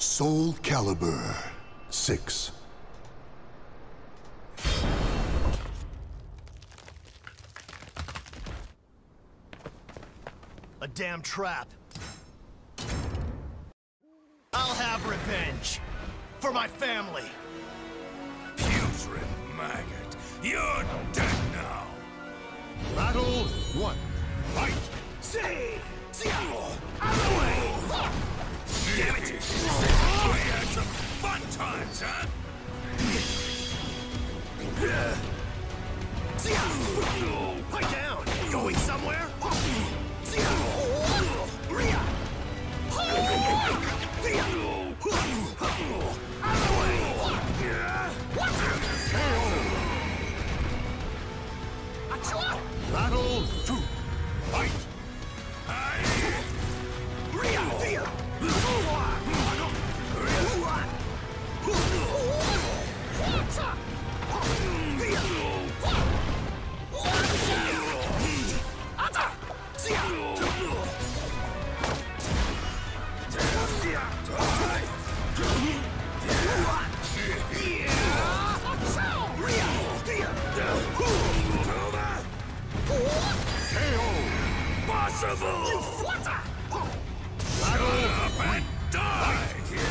Soul Calibre 6. A damn trap. I'll have revenge. For my family. Putrid maggot. You're dead now. Battle 1. Fight! See! Out of the way! Damn it! We had some fun times, huh? Pipe down! Going somewhere? Out of the way! Battle 2. Fight! Possible! Shut up and die!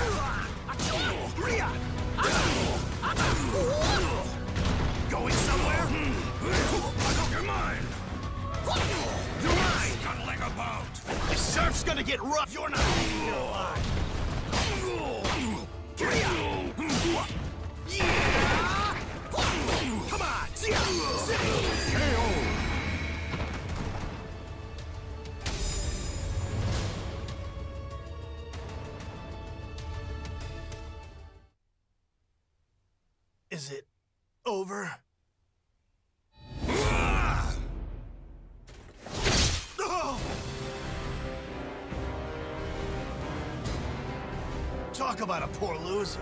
Going somewhere? You're mine! You're mine! Scuttling about! The surf's gonna get rough! You're not... Yeah! Come on! Is it over? Talk about a poor loser.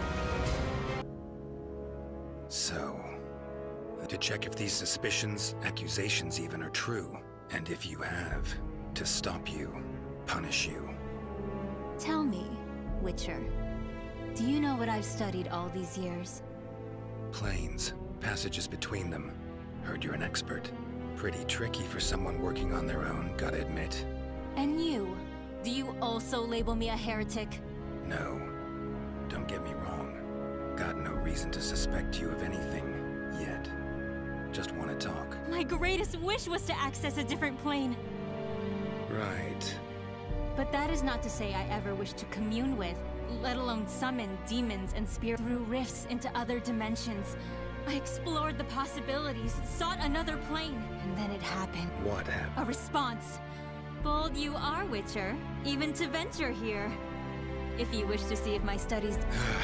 So, to check if these suspicions, accusations even, are true, and if you have, to stop you, punish you. Tell me, Witcher, do you know what I've studied all these years? Planes, passages between them. Heard you're an expert. Pretty tricky for someone working on their own, gotta admit. And you? Do you also label me a heretic? No. Don't get me wrong. Got no reason to suspect you of anything, yet. Just want to talk. My greatest wish was to access a different plane. Right. But that is not to say I ever wished to commune with, let alone summon demons and spear through rifts into other dimensions. I explored the possibilities, sought another plane, and then it happened. What happened? A response. Bold you are, Witcher, even to venture here. If you wish to see if my studies...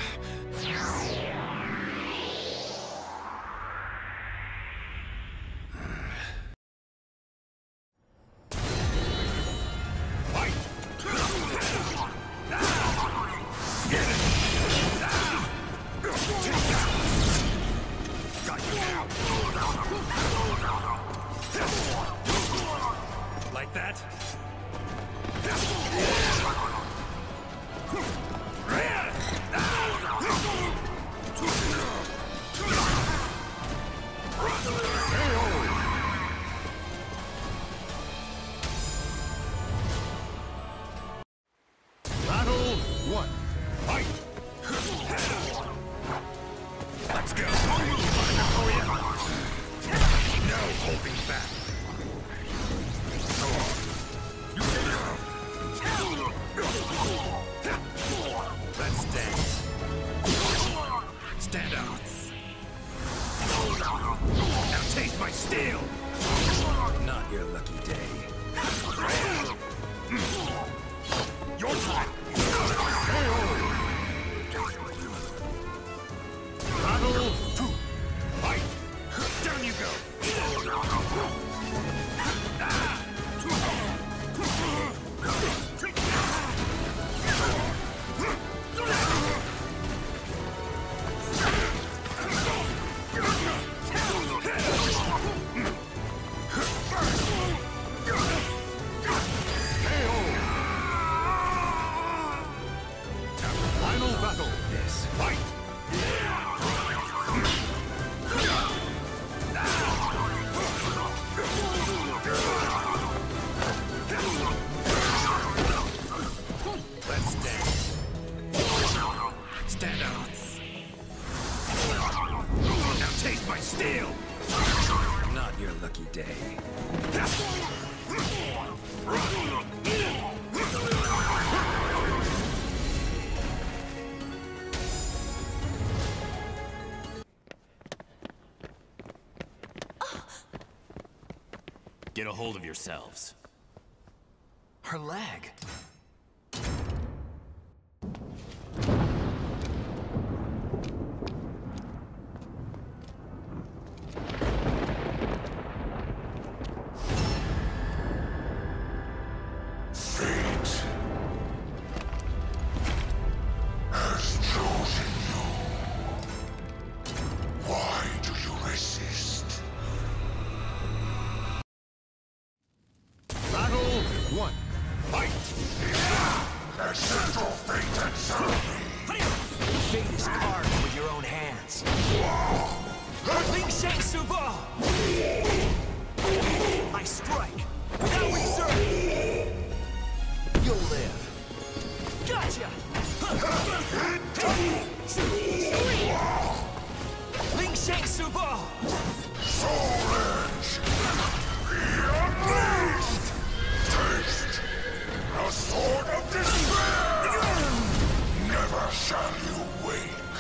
Like that? Battle 1. Fight! Let's go! No holding back. Get a hold of yourselves. Her leg. Fate has chosen you. Why do you resist? Battle 1. Fight! Accept your fate and serve me. Fate is carved with your own hands. Ling Shang Subo! I strike without reserve. You'll live. Gotcha! Ling Shang Subo! Soul Edge! Be amazed! Taste the sword of despair! Never shall you wake!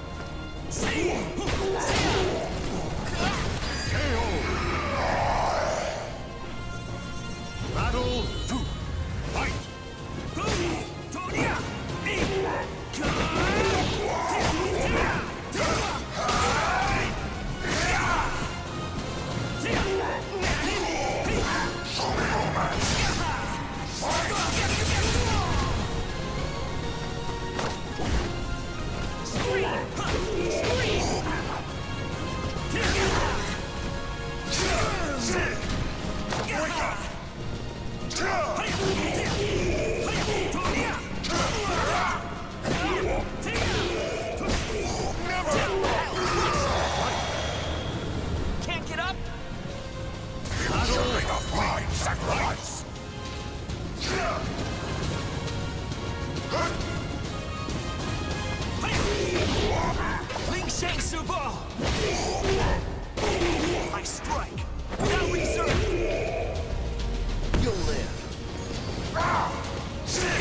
Battle 2. Fight! Can't get up? Battle make a fine sacrifice! Ling Shang Subo! I strike without reserve. You'll live. See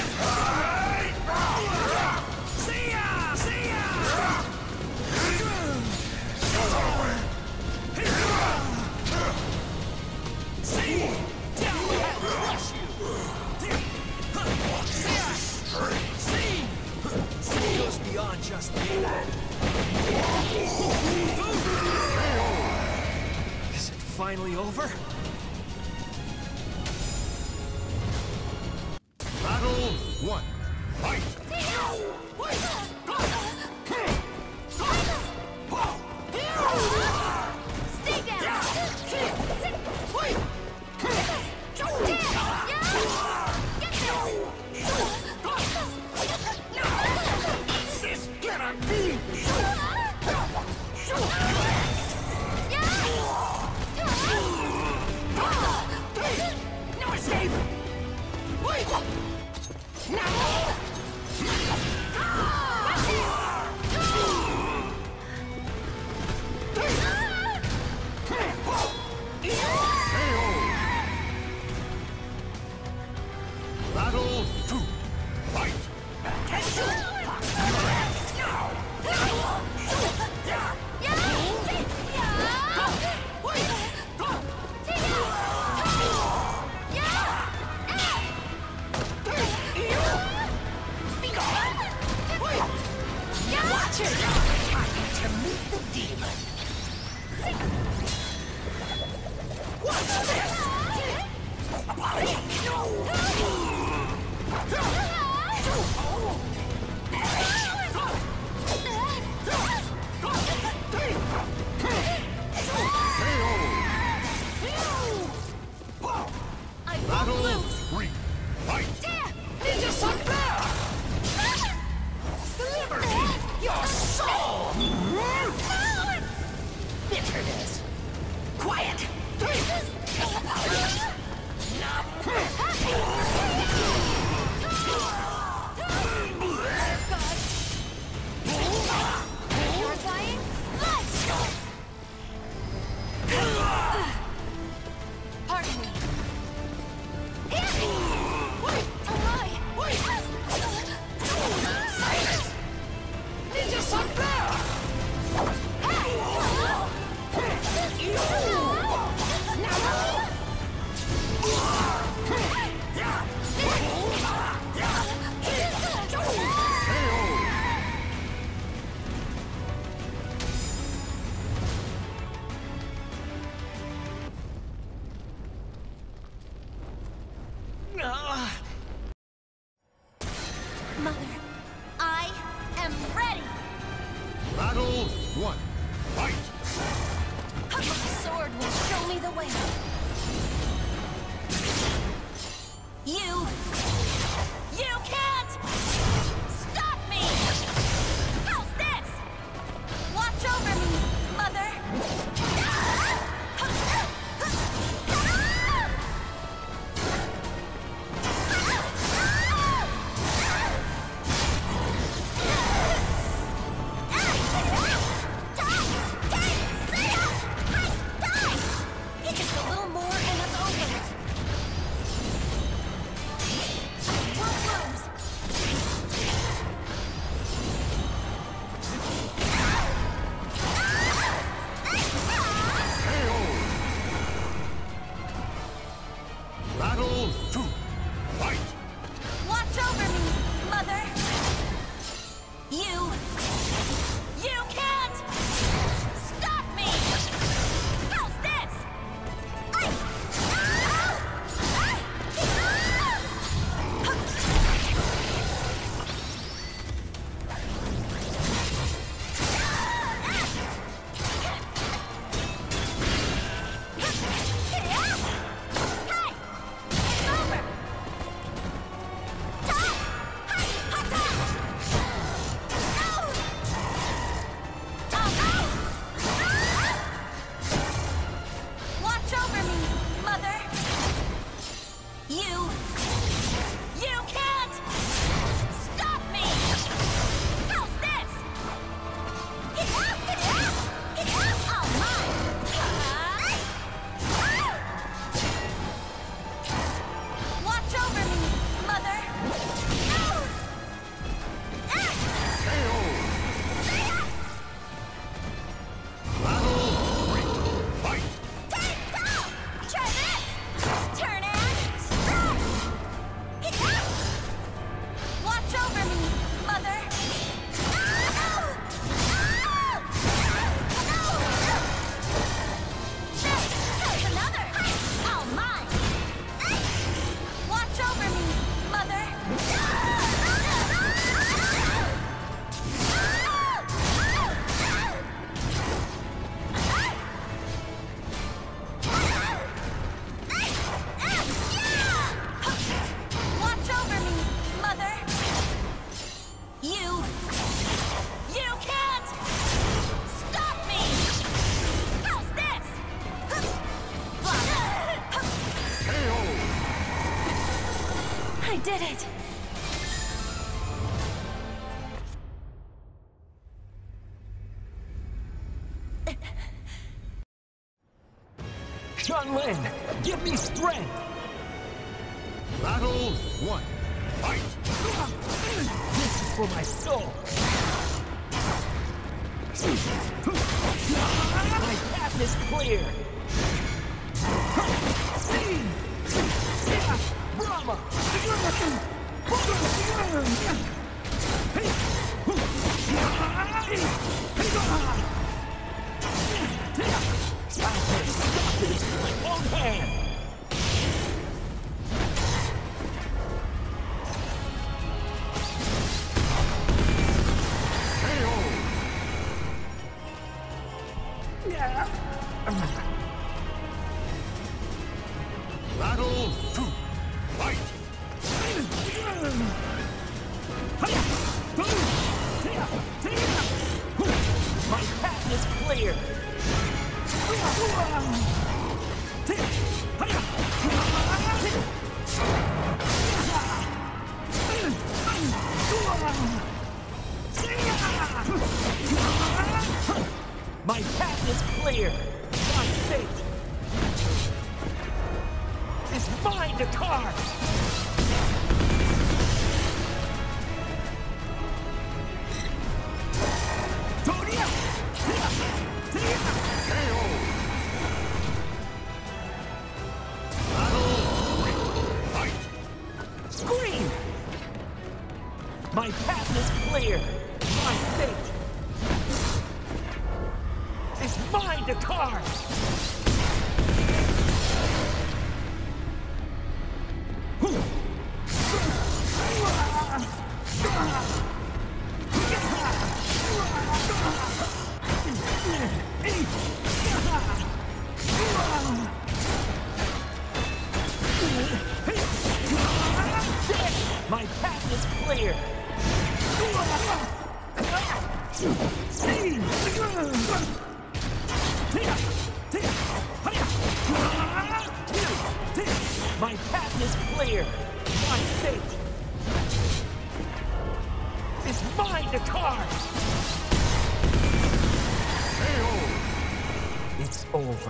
ya! See ya! See? I'll crush you! See? See goes beyond just me. Is it finally over? Battle 1. Fight! Stay down! This cannot be! No escape! Battle 2. Fight! Watch it! To meet the demon. What's this? Battle 3. Fight! Ninja Suck there! Liberty! Your soul! Bitterness! Quiet! You're flying? Let's! Pardon me. Battle 2. Fight! Watch over me, Mother! You can't stop me! How's this? I did it! Chun-Lin, give me strength! Battle 1. Fight! This is for my soul! My path is clear! See! Brahma! I can stop this with my own hand! Battle 2. Fight! My path is clear! My path is clear! My fate is mine to carve! Scream! My path is clear! My fate is mine to carve! My path is clear! My path is clear! My fate is mine to carve! It's over.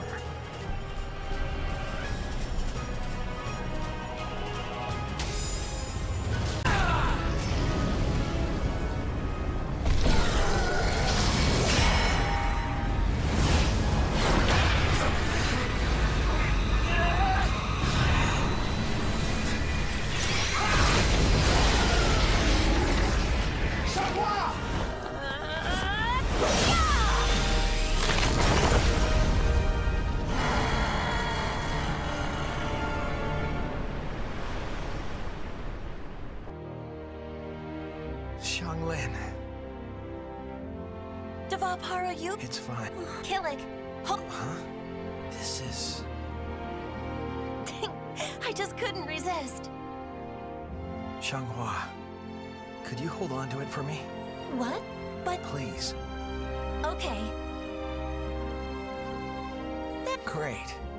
Xianglin. Devalpara, you... It's fine. Killick. Huh? This is... I just couldn't resist. Xianghua, could you hold on to it for me? What? But... Please. Okay. Great.